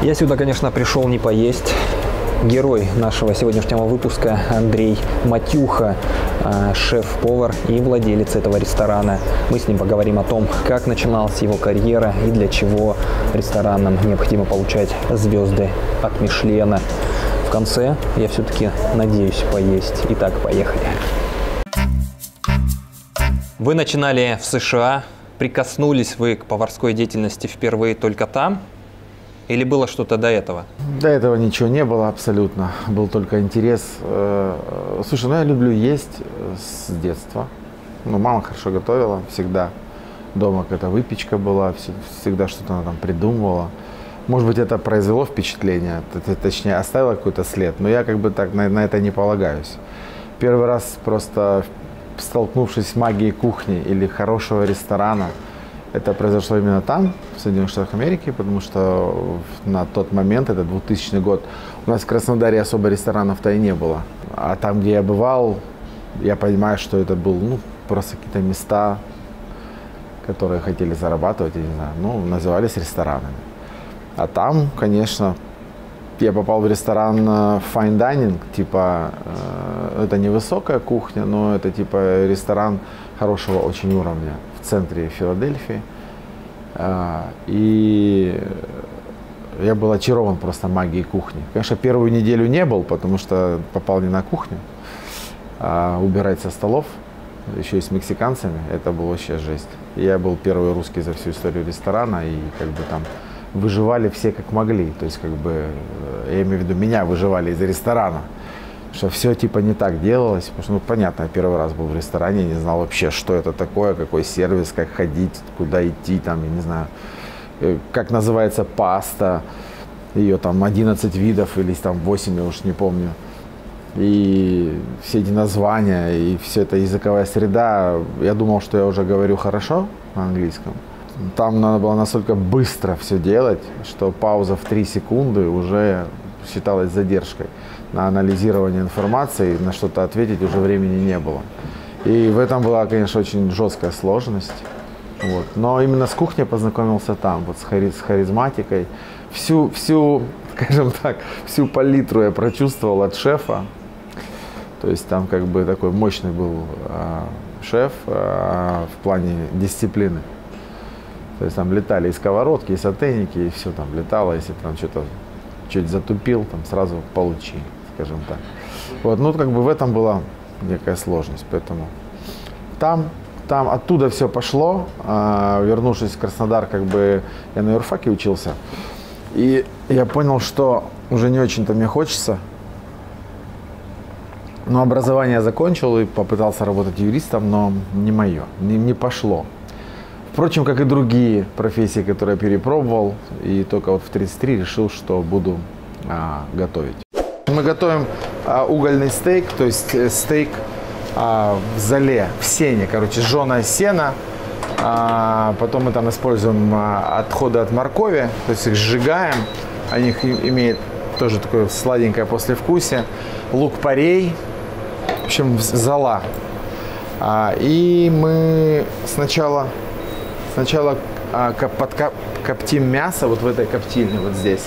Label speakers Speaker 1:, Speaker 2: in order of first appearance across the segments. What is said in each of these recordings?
Speaker 1: Я сюда, конечно, пришел не поесть. Герой нашего сегодняшнего выпуска Андрей Матюха, шеф-повар и владелец этого ресторана. Мы с ним поговорим о том, как начиналась его карьера и для чего ресторанам необходимо получать звезды от Мишлена. В конце я все-таки надеюсь поесть. Итак, поехали. Вы начинали в США. Прикоснулись вы к поварской деятельности впервые только там? Или было что-то до этого?
Speaker 2: До этого ничего не было абсолютно. Был только интерес. Слушай, я люблю есть с детства. Мама хорошо готовила всегда. Дома какая-то выпечка была, всегда что-то она там придумывала. Может быть, это произвело впечатление, точнее, оставило какой-то след. Но я как бы так на это не полагаюсь. Первый раз просто столкнувшись с магией кухни или хорошего ресторана, это произошло именно там, в Соединенных Штатах Америки, потому что на тот момент, это 2000 год, у нас в Краснодаре особо ресторанов-то и не было. А там, где я бывал, я понимаю, что это был просто какие-то места, которые хотели зарабатывать, я не знаю, назывались ресторанами. А там, конечно, я попал в ресторан fine dining, типа, это не высокая кухня, но это типа ресторан хорошего очень уровня в центре Филадельфии. И я был очарован просто магией кухни. Конечно, первую неделю не был, потому что попал не на кухню, а убирать со столов, еще и с мексиканцами. Это было вообще жесть. Я был первый русский за всю историю ресторана, и как бы там выживали все как могли. То есть, как бы, я имею в виду, меня выживали из ресторана. Что все типа не так делалось. Потому что, понятно, я первый раз был в ресторане, не знал вообще, что это такое, какой сервис, как ходить, куда идти, там, я не знаю, как называется паста. Ее там 11 видов или там 8, я уж не помню. И все эти названия, и вся эта языковая среда. Я думал, что я уже говорю хорошо на английском. Там надо было настолько быстро все делать, что пауза в 3 секунды уже считалась задержкой. На анализирование информации, на что-то ответить уже времени не было. И в этом была, конечно, очень жесткая сложность. Вот. Но именно с кухней познакомился там, вот с харизматикой. Всю, скажем так, всю палитру я прочувствовал от шефа. То есть там как бы такой мощный был шеф в плане дисциплины. То есть там летали и сковородки, и сотейники, и все там летало. Если там что-то чуть затупил, там сразу получи, скажем так. Вот, как бы в этом была некая сложность. Поэтому там оттуда все пошло. Вернувшись в Краснодар, как бы я на юрфаке учился. И я понял, что уже не очень-то мне хочется. Но образование закончил и попытался работать юристом, но не мое, не пошло. Впрочем, как и другие профессии, которые я перепробовал, и только вот в 33 решил, что буду готовить. Мы готовим угольный стейк, то есть стейк в золе, в сене, жженое сено. Потом мы там используем отходы от моркови, то есть их сжигаем, они имеют тоже такое сладенькое послевкусие. Лук-порей, в общем, зола. И мы сначала коптим мясо вот в этой коптильне, вот здесь.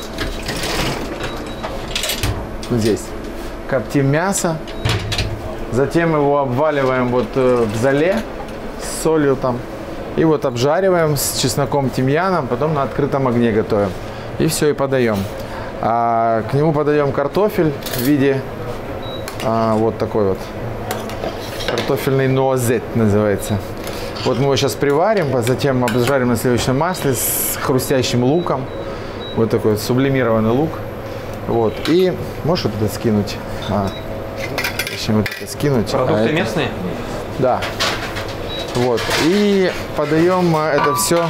Speaker 2: Вот здесь. Коптим мясо. Затем его обваливаем вот в золе с солью там. И вот обжариваем с чесноком, тимьяном. Потом на открытом огне готовим. И все, и подаем. К нему подаем картофель в виде вот такой вот. Картофельный нуазет называется. Вот мы его сейчас приварим, затем обжарим на сливочном масле с хрустящим луком. Вот такой вот сублимированный лук. Вот. И можешь вот это скинуть. Вот это скинуть.
Speaker 1: Продукты местные?
Speaker 2: Да. Вот. И подаем это все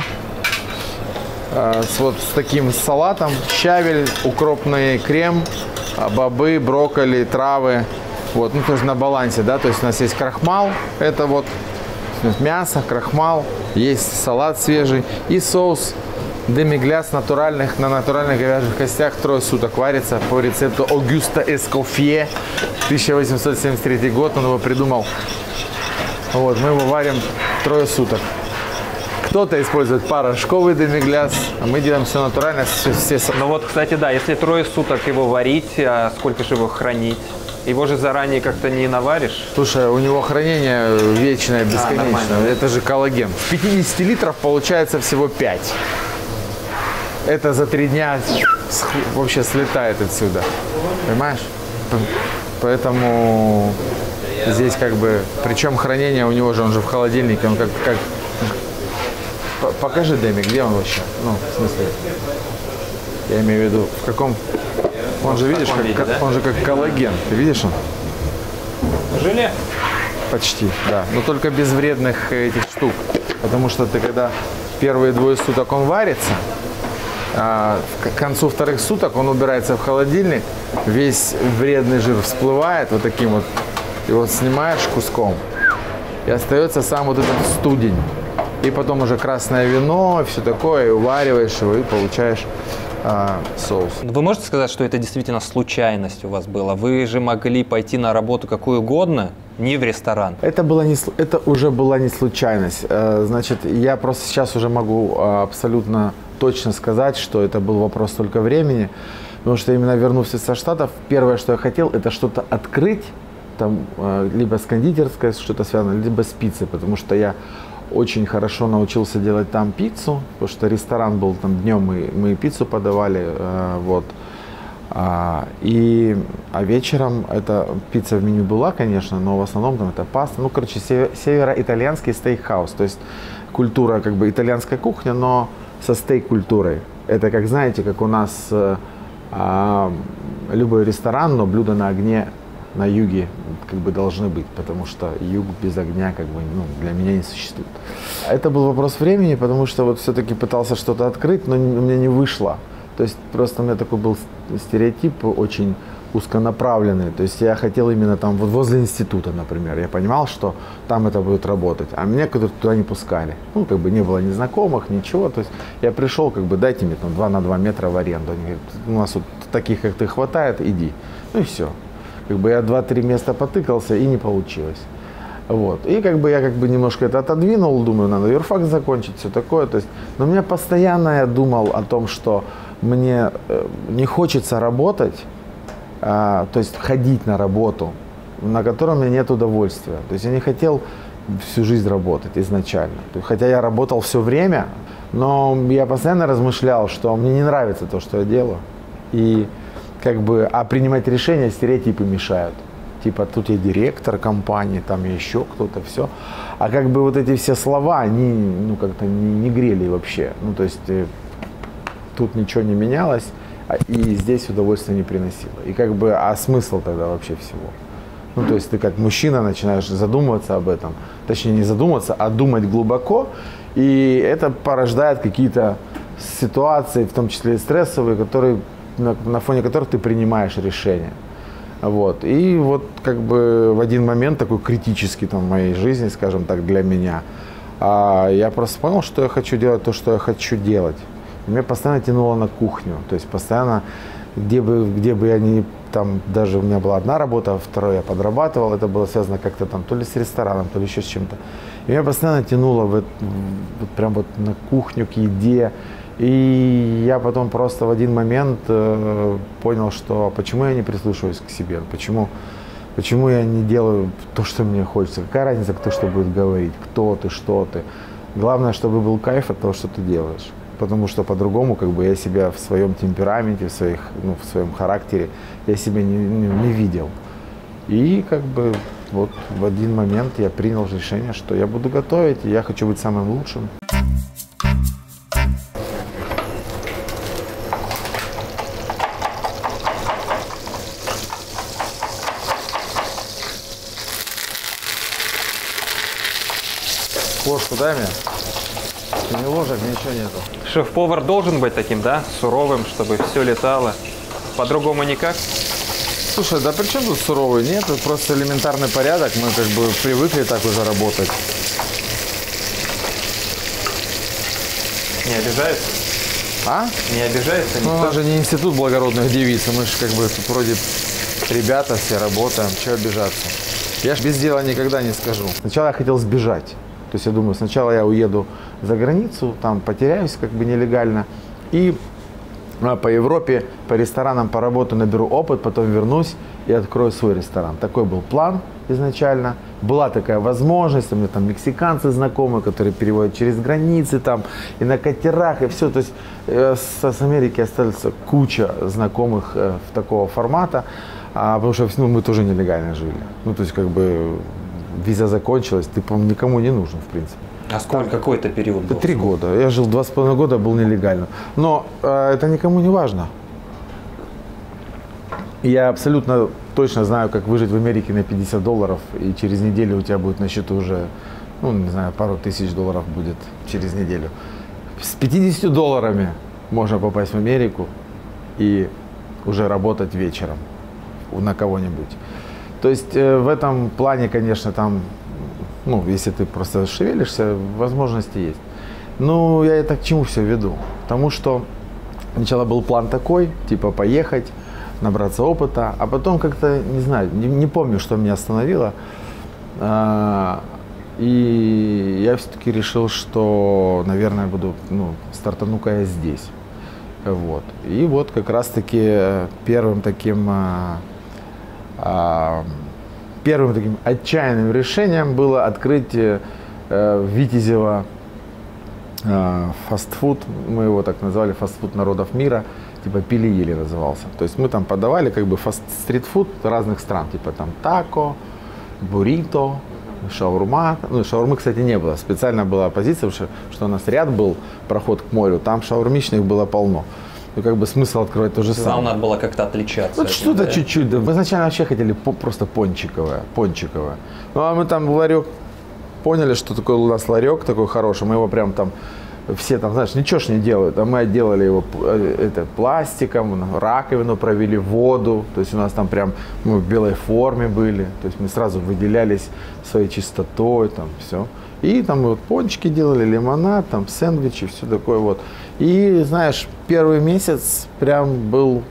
Speaker 2: с таким салатом. Щавель, укропный крем, бобы, брокколи, травы. Вот. Тоже на балансе, да. То есть у нас есть крахмал. Это вот мясо, крахмал, есть салат свежий и соус демигляс на натуральных говяжьих костях 3 суток варится по рецепту Огюста Эскофье, 1873 год, он его придумал. Вот, мы его варим 3 суток. Кто-то использует порошковый демигляс, а мы делаем все натурально.
Speaker 1: Ну вот, кстати, да, если 3 суток его варить, а сколько же его хранить? Его же заранее как-то не наваришь?
Speaker 2: Слушай, у него хранение вечное, бесконечное. Это же коллаген. С 50 литров получается всего 5. Это за 3 дня вообще слетает отсюда. Понимаешь? Поэтому здесь как бы... Причем хранение у него же, он же в холодильнике. Он как... Покажи, Дэми, где он вообще? Ну, в смысле... Я имею в виду, в каком... Он же, видишь, он же как коллаген. Ты видишь он?
Speaker 1: Желе?
Speaker 2: Почти, да. Но только без вредных этих штук. Потому что ты когда первые 2 суток он варится, а к концу 2 суток он убирается в холодильник, весь вредный жир всплывает вот таким вот. Его снимаешь куском, и остается сам вот этот студень. И потом уже красное вино, все такое, и увариваешь его, и получаешь соус.
Speaker 1: Вы можете сказать, что это действительно случайность у вас была? Вы же могли пойти на работу какую угодно, не в ресторан.
Speaker 2: Это уже была не случайность. Значит, я просто сейчас уже могу абсолютно точно сказать, что это был вопрос только времени. Потому что именно вернувшись со Штатов, первое, что я хотел, это что-то открыть, там, либо с кондитерской что-то связано, либо с пиццей, потому что я очень хорошо научился делать там пиццу, потому что ресторан был там днем, мы пиццу подавали, вот. А вечером эта пицца в меню была, конечно, но в основном там это паста, ну, короче, североитальянский стейкхаус, то есть культура, как бы итальянская кухня, но со стейк-культурой. Это, как знаете, как у нас любой ресторан, но блюда на огне на юге как бы должны быть, потому что юг без огня как бы, ну, для меня не существует. Это был вопрос времени, потому что вот все-таки пытался что-то открыть, но у меня не вышло. То есть просто у меня такой был стереотип очень узконаправленный. То есть я хотел именно там вот возле института, например. Я понимал, что там это будет работать, а меня туда не пускали. Ну, как бы не было ни знакомых, ничего. То есть я пришел, как бы, дайте мне там 2 на 2 метра в аренду. Они говорят, у нас вот таких, как ты, хватает, иди. Ну и все. Как бы я 2-3 места потыкался, и не получилось. Вот. И как бы я как бы немножко это отодвинул, думаю, надо юрфак закончить, все такое. То есть, но у меня постоянно я думал о том, что мне не хочется работать, то есть ходить на работу, на которой у меня нет удовольствия. То есть я не хотел всю жизнь работать изначально. Хотя я работал все время, но я постоянно размышлял, что мне не нравится то, что я делаю. И как бы, а принимать решения стереотипы мешают. Типа, тут я директор компании, там еще кто-то, все. А как бы вот эти все слова, они, ну, как-то не грели вообще. Ну, то есть, тут ничего не менялось, и здесь удовольствие не приносило. И как бы, а смысл тогда вообще всего? Ну, то есть, ты как мужчина начинаешь задумываться об этом. Точнее, не задумываться, а думать глубоко. И это порождает какие-то ситуации, в том числе и стрессовые, которые, на фоне которых ты принимаешь решения. Вот. И вот как бы в один момент такой критический там в моей жизни, скажем так, для меня, я просто понял, что я хочу делать то, что я хочу делать. И меня постоянно тянуло на кухню, то есть постоянно, где бы я ни, там даже у меня была одна работа, второй я подрабатывал, это было связано как-то там то ли с рестораном, то ли еще с чем-то. И меня постоянно тянуло вот прям вот на кухню, к еде. И я потом просто в один момент понял, что почему я не прислушиваюсь к себе, почему я не делаю то, что мне хочется. Какая разница, кто что будет говорить, кто ты, что ты. Главное, чтобы был кайф от того, что ты делаешь. Потому что по-другому как бы я себя в своем темпераменте, в своем характере, я себя не видел. И как бы вот в один момент я принял решение, что я буду готовить, и я хочу быть самым лучшим. Ложку дай мне. Ни ложек, ничего нету.
Speaker 1: Шеф-повар должен быть таким, да? Суровым, чтобы все летало. По-другому никак?
Speaker 2: Слушай, да при чем тут суровый? Нет, это просто элементарный порядок. Мы как бы привыкли так уже работать.
Speaker 1: Не обижается?
Speaker 2: А?
Speaker 1: Не обижается никто?
Speaker 2: Ну, у нас же не институт благородных девиц. Мы же как бы тут вроде ребята все работаем. Чего обижаться? Я ж без дела никогда не скажу. Сначала я хотел сбежать. То есть я думаю, сначала я уеду за границу, там потеряюсь как бы нелегально, и по Европе, по ресторанам поработаю, наберу опыт, потом вернусь и открою свой ресторан. Такой был план изначально. Была такая возможность, у меня там мексиканцы знакомые, которые переводят через границы, там и на катерах, и все. То есть с Америки остается куча знакомых такого формата, потому что мы тоже нелегально жили. Ну, то есть как бы виза закончилась, ты, по-моему, никому не нужен, в принципе.
Speaker 1: А сколько, какой-то период был?
Speaker 2: 3 года. Я жил 2,5 года, был нелегально. Но это никому не важно. Я абсолютно точно знаю, как выжить в Америке на $50, и через неделю у тебя будет на счету уже, ну, не знаю, пару тысяч долларов будет через неделю. С $50 можно попасть в Америку и уже работать вечером на кого-нибудь. То есть в этом плане, конечно, там, ну, если ты просто шевелишься, возможности есть. Ну, я это к чему все веду? Потому что сначала был план такой, типа поехать, набраться опыта, а потом как-то, не знаю, не помню, что меня остановило. И я все-таки решил, что, наверное, стартану-ка я здесь. Вот. И вот как раз-таки первым таким отчаянным решением было открыть в Витязево фастфуд, мы его так назвали, фастфуд народов мира, типа Пили-Ели назывался. То есть мы там подавали как бы стритфуд разных стран, типа там тако, буррито, шаурма. Ну, шаурмы, кстати, не было. Специально была позиция, что у нас ряд был, проход к морю, там шаурмичных было полно. И как бы смысл открывать то же самое.
Speaker 1: Вам надо было как-то отличаться.
Speaker 2: Вот что-то чуть-чуть. Да. Мы изначально вообще хотели просто пончиковое. Ну, а мы там ларек поняли, что такое у нас ларек такой хороший. Мы его прям там, все там, знаешь, ничего ж не делают. А мы отделали его пластиком, раковину провели, воду. То есть у нас там прям мы в белой форме были. То есть мы сразу выделялись своей чистотой, там все. И там мы вот пончики делали, лимонад, там сэндвичи, все такое вот. И, знаешь, первый месяц прям был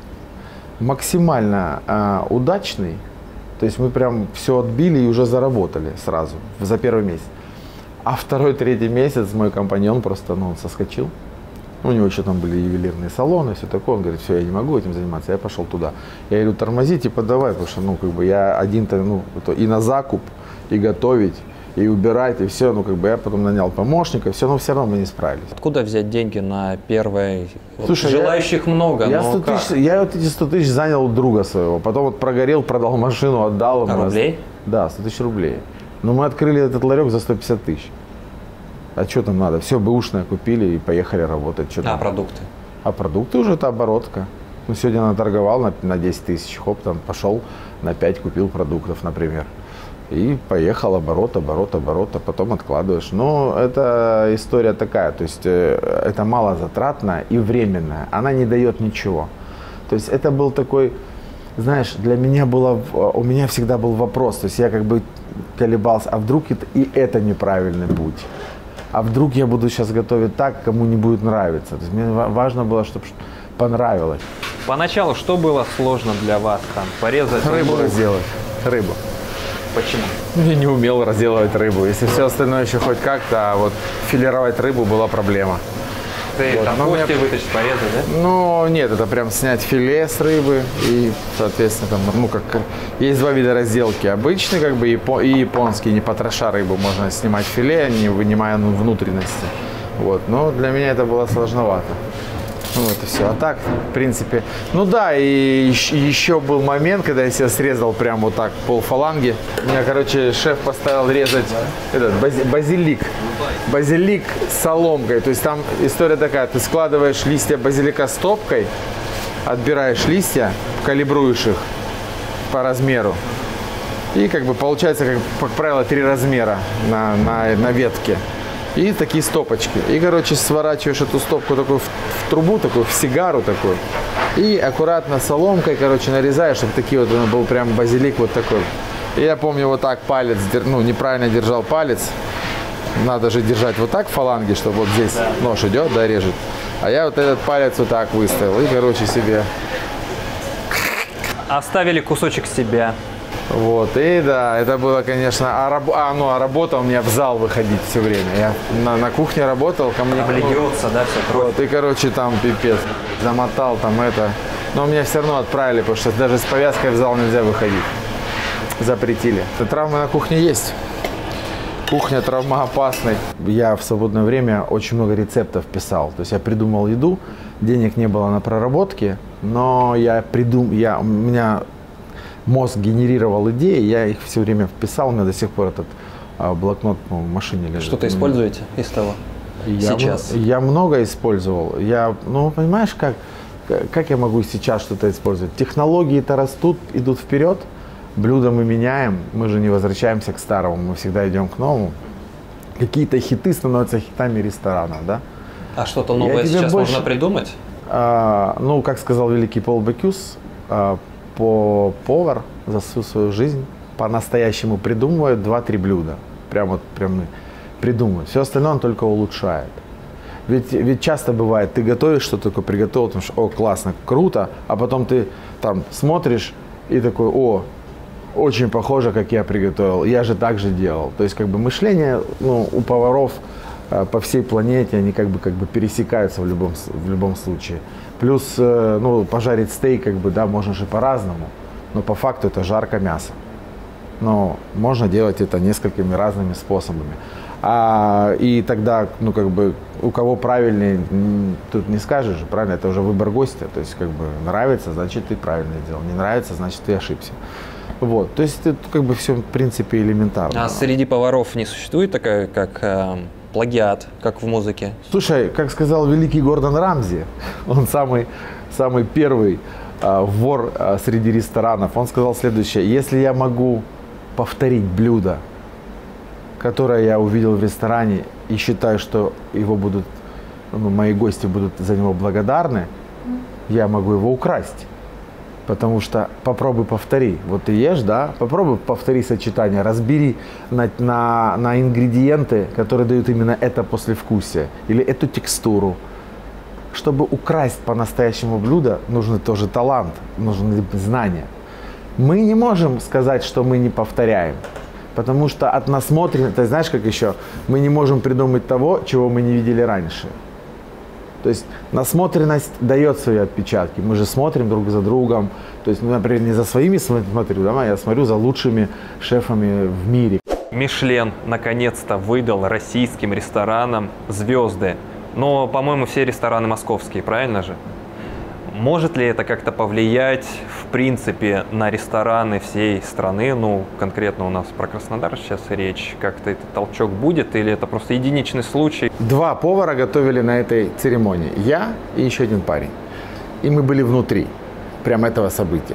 Speaker 2: максимально удачный. То есть мы прям все отбили и уже заработали сразу за первый месяц. А второй, третий месяц мой компаньон просто, он соскочил. У него еще там были ювелирные салоны, все такое. Он говорит, все, я не могу этим заниматься, я пошел туда. Я говорю, тормози, типа давай, потому что, как бы я один-то, и на закуп, и готовить, и убирать, и все. Я потом нанял помощника, все, но все равно мы не справились.
Speaker 1: Откуда взять деньги на первое?
Speaker 2: Слушай,
Speaker 1: желающих много,
Speaker 2: я вот эти 100 тысяч занял у друга своего, потом вот прогорел, продал машину, отдал ему.
Speaker 1: Рублей?
Speaker 2: Да, 100 тысяч рублей. Но мы открыли этот ларек за 150 тысяч. А что там надо? Все бэушное купили и поехали работать.
Speaker 1: А продукты?
Speaker 2: А продукты уже это оборотка. Сегодня наторговал на 10 тысяч, хоп, там пошел на 5, купил продуктов, например. И поехал оборот, а потом откладываешь. Но это история такая, то есть это малозатратная и временная. Она не дает ничего. То есть это был такой, знаешь, для меня у меня всегда был вопрос. То есть я как бы колебался, а вдруг это неправильный путь? А вдруг я буду сейчас готовить так, кому не будет нравиться? То есть мне важно было, чтобы понравилось.
Speaker 1: Поначалу что было сложно для вас? Там порезать
Speaker 2: рыбу разделать. Рыбу.
Speaker 1: Почему?
Speaker 2: Я не умел разделывать рыбу. Если все остальное еще хоть как-то, а вот филировать рыбу была проблема.
Speaker 1: Ты вот. Там кости вытащить, порезать, да?
Speaker 2: Ну, нет, это прям снять филе с рыбы и, соответственно, там, есть два вида разделки. Обычный, как бы, и японский, не потроша рыбу, можно снимать филе, не вынимая внутренности. Вот, но для меня это было сложновато. Вот и все. А так, в принципе, и еще был момент, когда я себя срезал прям вот так полфаланги. Меня, шеф поставил резать базилик с соломкой. То есть там история такая, ты складываешь листья базилика стопкой, отбираешь листья, калибруешь их по размеру. И получается, как правило, 3 размера на ветке. И такие стопочки. И, сворачиваешь эту стопку такую в трубу, такую, в сигару такую. И аккуратно соломкой, нарезаешь, чтобы такие был прям базилик вот такой. И я помню, вот так палец, неправильно держал палец. Надо же держать вот так фаланги, чтобы вот здесь нож идет, режет. А я вот этот палец вот так выставил. И, себе...
Speaker 1: Оставили кусочек себя.
Speaker 2: Вот, и да, это было, конечно, а работа у меня в зал выходить все время. Я на кухне работал, ко мне...
Speaker 1: Там льется, да, все кровь.
Speaker 2: Вот, и, короче, там пипец, замотал там это. Но меня все равно отправили, потому что даже с повязкой в зал нельзя выходить. Запретили. Травмы на кухне есть. Кухня травмоопасной. Я в свободное время очень много рецептов писал. То есть я придумал еду, денег не было на проработки, но у меня мозг генерировал идеи, я их все время вписал, у меня до сих пор этот блокнот в машине лежит.
Speaker 1: Что-то используете из того сейчас?
Speaker 2: Я много использовал. Понимаешь, как я могу сейчас что-то использовать? Технологии-то растут, идут вперед. Блюда мы меняем, мы же не возвращаемся к старому, мы всегда идем к новому. Какие-то хиты становятся хитами ресторанов, да?
Speaker 1: А что-то новое сейчас можно придумать?
Speaker 2: Как сказал великий Пол Бокюс, повар за всю свою жизнь по-настоящему придумывает 2-3 блюда. Прям придумывает. Все остальное он только улучшает. Ведь часто бывает, ты готовишь, что такое приготовил, потому что, классно, круто, а потом ты там смотришь и такой, очень похоже, как я приготовил, я же так же делал. То есть мышление у поваров по всей планете, они как бы пересекаются в любом случае. Плюс, пожарить стейк, можно же по-разному, но по факту это жарко мясо. Но можно делать это несколькими разными способами. И тогда, у кого правильнее, тут не скажешь же, правильно, это уже выбор гостя. То есть, нравится, значит, ты правильно сделал, не нравится, значит, ты ошибся. Вот, то есть, это все, в принципе, элементарно.
Speaker 1: А среди поваров не существует такая, как плагиат, как в музыке?
Speaker 2: Слушай, как сказал великий Гордон Рамзи, он самый первый вор среди ресторанов, он сказал следующее: если я могу повторить блюдо, которое я увидел в ресторане, и считаю, что мои гости будут за него благодарны, я могу его украсть. Потому что попробуй повтори. Вот ты ешь, да? Попробуй повтори сочетание, разбери на ингредиенты, которые дают именно это послевкусие или эту текстуру. Чтобы украсть по-настоящему блюдо, нужен тоже талант, нужны знания. Мы не можем сказать, что мы не повторяем. Потому что от насмотренности, ты знаешь, как еще, мы не можем придумать того, чего мы не видели раньше. То есть насмотренность дает свои отпечатки. Мы же смотрим друг за другом. То есть, например, не за своими смотрю, да, я смотрю за лучшими шефами в мире.
Speaker 1: Мишлен наконец-то выдал российским ресторанам звезды. Но, по-моему, все рестораны московские, правильно же? Может ли это как-то повлиять, в принципе, на рестораны всей страны? Конкретно у нас про Краснодар сейчас речь. Как-то этот толчок будет или это просто единичный случай? 2
Speaker 2: повара готовили на этой церемонии. Я и еще один парень. И мы были внутри прямо этого события.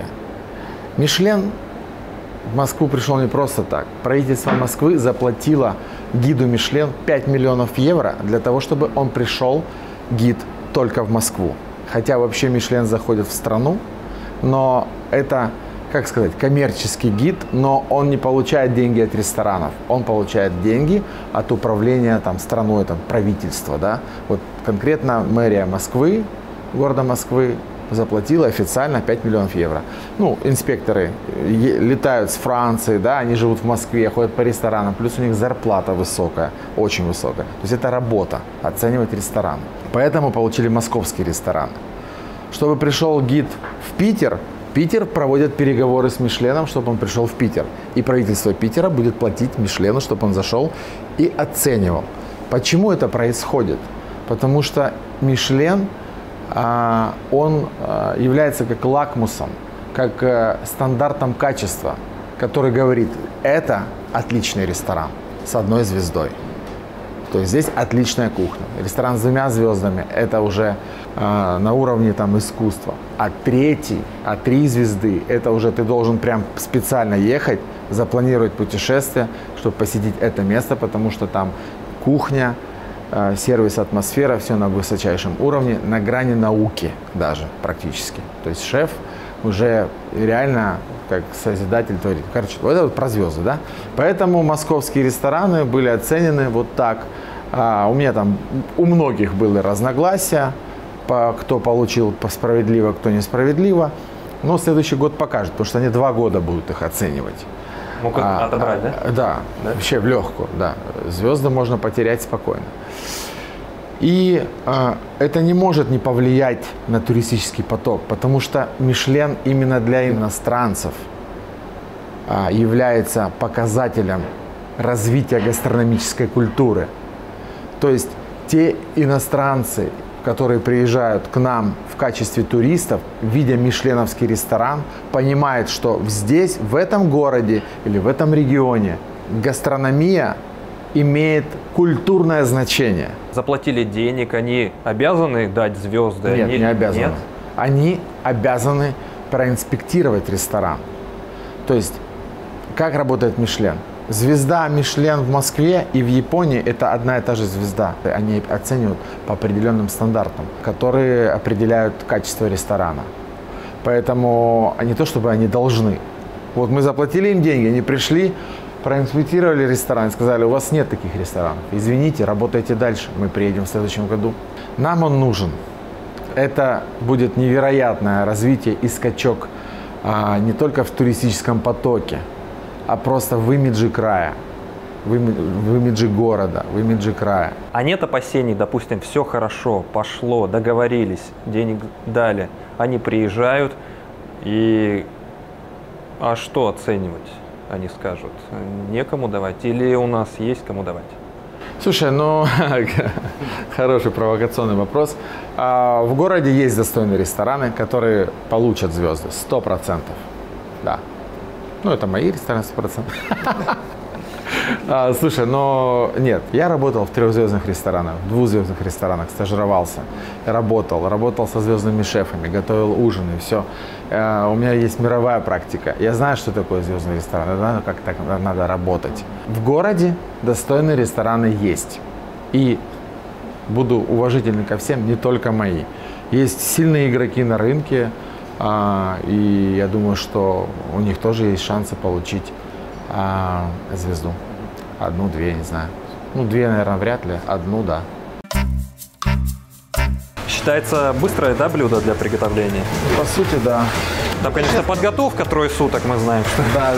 Speaker 2: Мишлен в Москву пришел не просто так. Правительство Москвы заплатило гиду Мишлен 5 миллионов евро для того, чтобы он пришел, гид, только в Москву. Хотя вообще Мишлен заходит в страну, но это, коммерческий гид, но он не получает деньги от ресторанов, он получает деньги от управления страной, правительства, да. Вот конкретно мэрия Москвы, города Москвы, заплатила официально 5 миллионов евро. Инспекторы летают с Франции, да, они живут в Москве, ходят по ресторанам, плюс у них зарплата высокая, очень высокая. То есть это работа, оценивать ресторан. Поэтому получили московские рестораны. Чтобы пришел гид в Питер, Питер проводит переговоры с Мишленом, чтобы он пришел в Питер. И правительство Питера будет платить Мишлену, чтобы он зашел и оценивал. Почему это происходит? Потому что Мишлен, он является как лакмусом, как стандартом качества, который говорит, это отличный ресторан с 1 звездой. То есть здесь отличная кухня. Ресторан с 2 звездами – это уже на уровне искусства. А 3 звезды – это уже ты должен прям специально ехать, запланировать путешествие, чтобы посетить это место, потому что там кухня, сервис, атмосфера, все на высочайшем уровне, на грани науки даже практически. То есть шеф уже реально как созидатель творит. Короче, вот это вот про звезды, да? Поэтому московские рестораны были оценены вот так. У меня там у многих были разногласия, кто получил справедливо, кто несправедливо. Но следующий год покажет, потому что они 2 года будут их оценивать.
Speaker 1: Могут отобрать, да?
Speaker 2: Да, вообще в легкую, да. Звезды можно потерять спокойно. И это не может не повлиять на туристический поток, потому что Мишлен именно для иностранцев является показателем развития гастрономической культуры. То есть те иностранцы, которые приезжают к нам в качестве туристов, видя мишленовский ресторан, понимают, что здесь, в этом городе или в этом регионе гастрономия имеет культурное значение.
Speaker 1: Заплатили денег, они обязаны дать звезды?
Speaker 2: Нет,
Speaker 1: они...
Speaker 2: не обязаны.
Speaker 1: Нет?
Speaker 2: Они обязаны проинспектировать ресторан. То есть, как работает Мишлен? Звезда Мишлен в Москве и в Японии – это одна и та же звезда. Они оценивают по определенным стандартам, которые определяют качество ресторана. Поэтому не то, чтобы они должны. Вот мы заплатили им деньги, они пришли, проинспектировали ресторан и сказали: у вас нет таких ресторанов. Извините, работайте дальше, мы приедем в следующем году. Нам он нужен. Это будет невероятное развитие и скачок не только в туристическом потоке, а просто в имидже края, в имидже города, в имидже края.
Speaker 1: А нет опасений, допустим, все хорошо, пошло, договорились, денег дали, они приезжают и... А что оценивать? Они скажут, некому давать или у нас есть кому давать?
Speaker 2: Слушай, ну, хороший провокационный вопрос. В городе есть достойные рестораны, которые получат звезды, 100%. Да. Ну, это мои рестораны 100%. Слушай, но нет, я работал в 3-звездных ресторанах, в 2-звездных ресторанах, стажировался, работал со звездными шефами, готовил ужины, все. У меня есть мировая практика. Я знаю, что такое звездный ресторан, я знаю, как так надо работать. В городе достойные рестораны есть. И буду уважительный ко всем, не только мои. Есть сильные игроки на рынке, и я думаю, что у них тоже есть шансы получить звезду. 1-2, не знаю. Ну, 2, наверное, вряд ли. 1, да.
Speaker 1: Считается быстрое, да, блюдо для приготовления?
Speaker 2: По сути, да.
Speaker 1: Там, конечно, подготовка 3 суток, мы знаем, что...
Speaker 2: Да.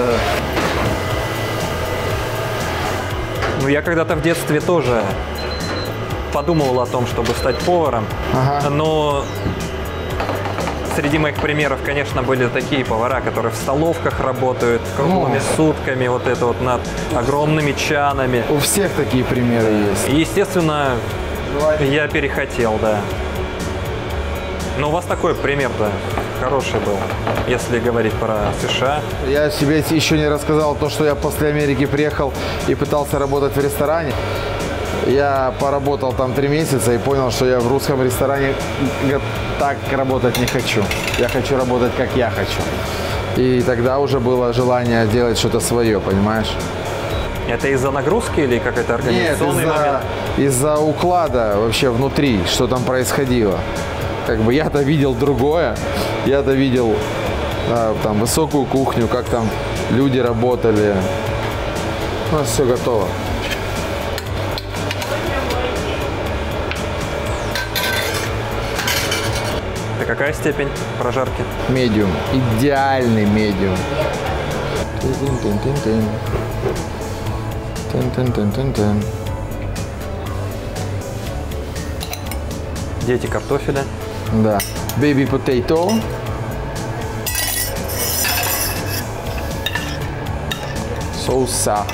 Speaker 1: Ну, я когда-то в детстве тоже подумывал о том, чтобы стать поваром, но среди моих примеров, конечно, были такие повара, которые в столовках работают круглыми сутками, вот это вот над огромными чанами.
Speaker 2: У всех такие примеры есть.
Speaker 1: И, естественно, я перехотел, да. Но у вас такой пример-то хороший был, если говорить про США.
Speaker 2: Я себе еще не рассказал то, что я после Америки приехал и пытался работать в ресторане. Я поработал там 3 месяца и понял, что я в русском ресторане так работать не хочу. Я хочу работать, как я хочу. И тогда уже было желание делать что-то свое, понимаешь?
Speaker 1: Это из-за нагрузки или какой-то организационный момент?
Speaker 2: Из-за уклада вообще внутри, что там происходило. Как бы я-то видел другое. Я-то видел там высокую кухню, как там люди работали. У нас все готово.
Speaker 1: Это какая степень прожарки?
Speaker 2: Медиум. Идеальный медиум.
Speaker 1: Дети картофеля.
Speaker 2: Да. Baby potato. Соуса.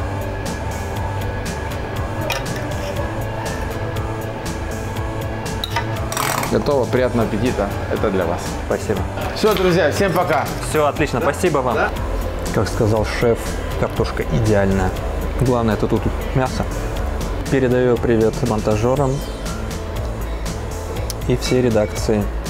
Speaker 2: Готово. Приятного аппетита. Это для вас.
Speaker 1: Спасибо.
Speaker 2: Все, друзья, всем пока.
Speaker 1: Все, отлично. Да? Спасибо вам. Да? Как сказал шеф, картошка идеальная. Главное, это тут мясо. Передаю привет монтажерам и всей редакции.